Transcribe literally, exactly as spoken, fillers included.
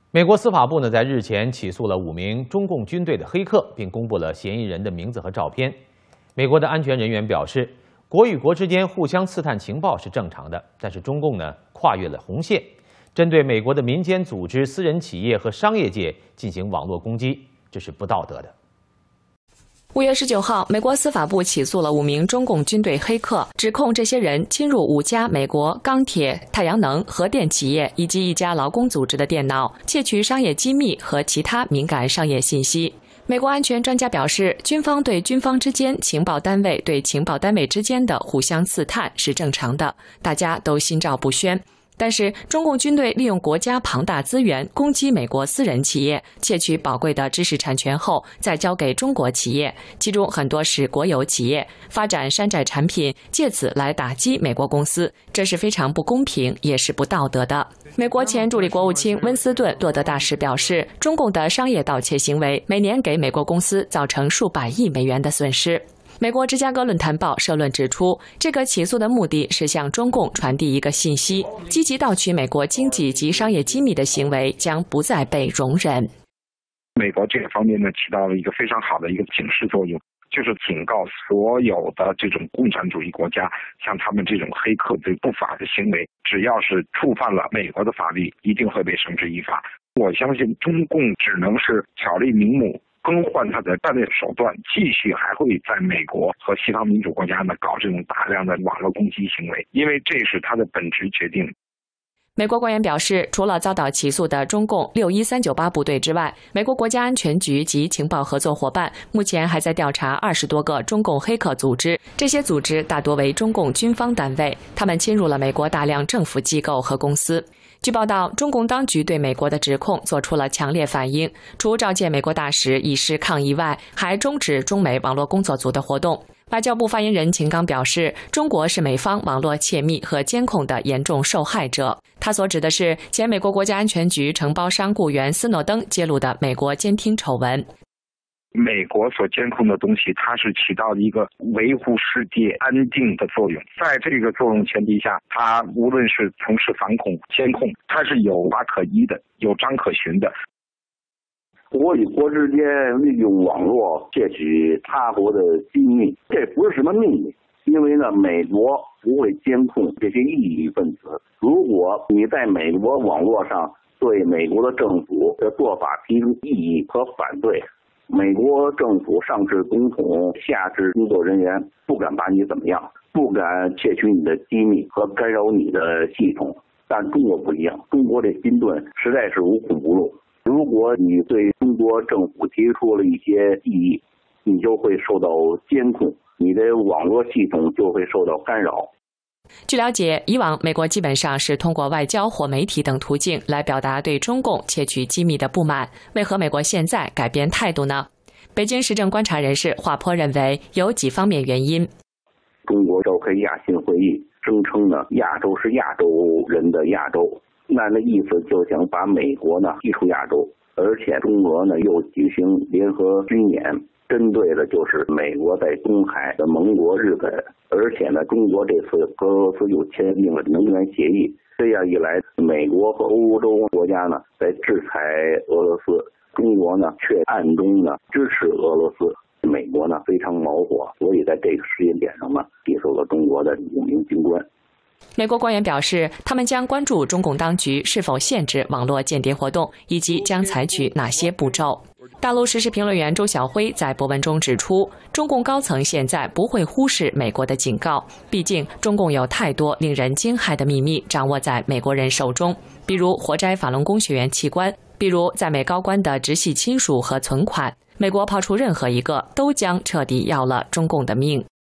美国司法部呢，在日前起诉了五名中共军队的黑客，并公布了嫌疑人的名字和照片。美国的安全人员表示，国与国之间互相刺探情报是正常的，但是中共呢跨越了红线，针对美国的民间组织、私人企业和商业界进行网络攻击，这是不道德的。 五月十九号，美国司法部起诉了五名中共军队黑客，指控这些人侵入五家美国钢铁、太阳能、核电企业以及一家劳工组织的电脑，窃取商业机密和其他敏感商业信息。美国安全专家表示，军方对军方之间、情报单位对情报单位之间的互相刺探是正常的，大家都心照不宣。但是，中共军队利用国家庞大资源攻击美国私人企业，窃取宝贵的知识产权后，再交给中国企业，其中很多是国有企业，发展山寨产品，借此来打击美国公司，这是非常不公平，也是不道德的。美国前助理国务卿温斯顿·洛德大使表示，中共的商业盗窃行为每年给美国公司造成数百亿美元的损失。美国芝加哥论坛报社论指出，这个起诉的目的是向中共传递一个信息：积极盗取美国经济及商业机密的行为将不再被容忍。 美国这个方面呢，起到了一个非常好的一个警示作用，就是警告所有的这种共产主义国家，像他们这种黑客这不法的行为，只要是触犯了美国的法律，一定会被绳之以法。我相信中共只能是巧立名目，更换他的战略手段，继续还会在美国和西方民主国家呢搞这种大量的网络攻击行为，因为这是他的本质决定。 美国官员表示，除了遭到起诉的中共六一三九八部队之外，美国国家安全局及情报合作伙伴目前还在调查二十多个中共黑客组织，这些组织大多为中共军方单位，他们侵入了美国大量政府机构和公司。据报道，中共当局对美国的指控做出了强烈反应，除召见美国大使以示抗议外，还终止中美网络工作组的活动。外交部发言人秦刚表示，中国是美方网络窃密和监控的严重受害者。他所指的是前美国国家安全局承包商雇员斯诺登揭露的美国监听丑闻。 美国所监控的东西，它是起到一个维护世界安定的作用。在这个作用前提下，它无论是从事反恐、监控，它是有法可依的，有章可循的。 国与国之间利用网络窃取他国的机密，这不是什么秘密，因为呢，美国不会监控这些异议分子。如果你在美国网络上对美国的政府的做法提出异议和反对，美国政府上至总统，下至工作人员，不敢把你怎么样，不敢窃取你的机密和干扰你的系统。但中国不一样，中国这心盾实在是无孔不入。如果你对中国政府提出了一些异议，你就会受到监控，你的网络系统就会受到干扰。 据了解，以往美国基本上是通过外交或媒体等途径来表达对中共窃取机密的不满，为何美国现在改变态度呢？北京时政观察人士华坡认为有几方面原因。 中国召开亚信会议，声称呢亚洲是亚洲人的亚洲，那那意思就想把美国呢踢出亚洲，而且中俄呢又举行联合军演，针对的就是美国在东海的盟国日本，而且呢，中国这次和俄罗斯又签订了能源协议，这样一来，美国和欧洲国家呢在制裁俄罗斯，中国呢却暗中呢支持俄罗斯，美国呢非常恼火，所以在这个时间点上呢，起诉了中国的五名军官。 美国官员表示，他们将关注中共当局是否限制网络间谍活动，以及将采取哪些步骤。大陆时事评论员周晓辉在博文中指出，中共高层现在不会忽视美国的警告，毕竟中共有太多令人惊骇的秘密掌握在美国人手中，比如活摘法轮功学员器官，比如在美高官的直系亲属和存款，美国抛出任何一个，都将彻底要了中共的命。